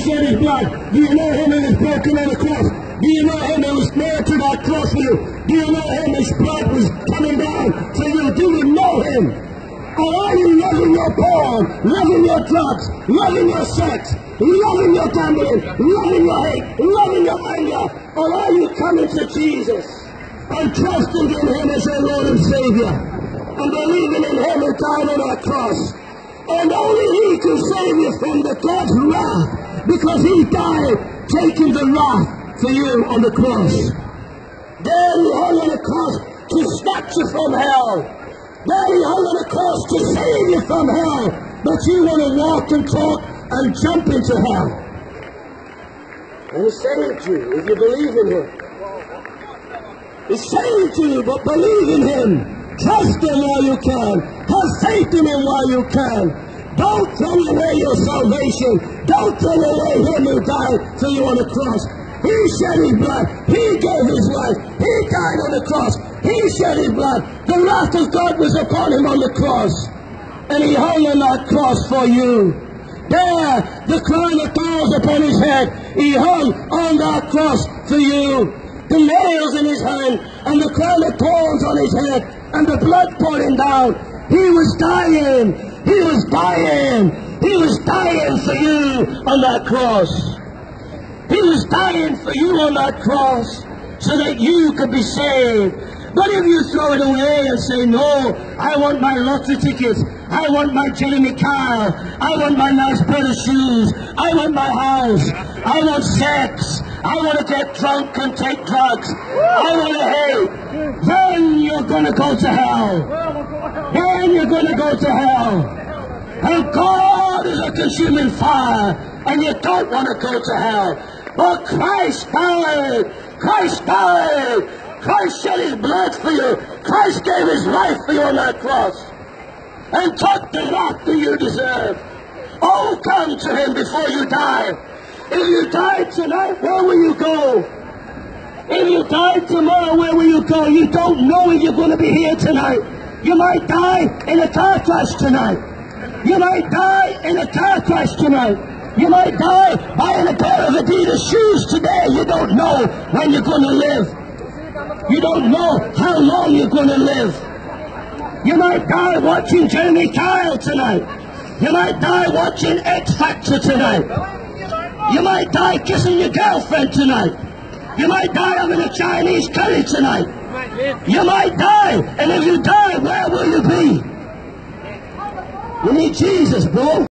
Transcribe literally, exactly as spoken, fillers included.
shed his blood? Do you know him who was broken on the cross? Do you know him who was nailed to that cross for you? Do you know him whose blood was coming down for you? Do you know him? Or are you loving your porn, loving your drugs, loving your sex, loving your gambling, loving your hate, loving your anger? Or are you coming to Jesus and trusting in him as your Lord and Savior and believing in him who died on that cross? And only he can save you from the God's wrath, because he died taking the wrath for you on the cross. There he hung on the cross to snatch you from hell. There he hung on the cross to save you from hell. But you want to walk and talk and jump into hell. And he saved you if you believe in him. He saved you, but believe in him. Trust him while you can. Have faith in him while you can. Don't throw away your salvation. Don't throw away him who died for you on the cross. He shed his blood. He gave his life. He died on the cross. He shed his blood. The wrath of God was upon him on the cross. And he hung on that cross for you. There, the crown of thorns upon his head. He hung on that cross for you. The nails in his hand and the crown of thorns on his head and the blood pouring down. He was dying. He was dying. He was dying for you on that cross. He was dying for you on that cross so that you could be saved. But if you throw it away and say, no, I want my lottery tickets, I want my Jeremy car, I want my nice pair of shoes, I want my house, I want sex, I want to get drunk and take drugs, I want to hate, then you're going to go to hell. Then you're going to go to hell. And God is a consuming fire, and you don't want to go to hell. But Christ died. Christ died. Christ shed his blood for you. Christ gave his life for you on that cross and took the wrath that you deserve. Oh, come to him before you die. If you died tonight, where will you go? If you died tomorrow, where will you go? You don't know if you're going to be here tonight. You might die in a car crash tonight. You might die in a car crash tonight. You might die buying a pair of Adidas shoes today. You don't know when you're going to live. You don't know how long you're going to live. You might die watching Jeremy Kyle tonight. You might die watching X Factor tonight. You might die kissing your girlfriend tonight. You might die having a Chinese curry tonight. You might die, and if you die, where will you be? You need Jesus, bro.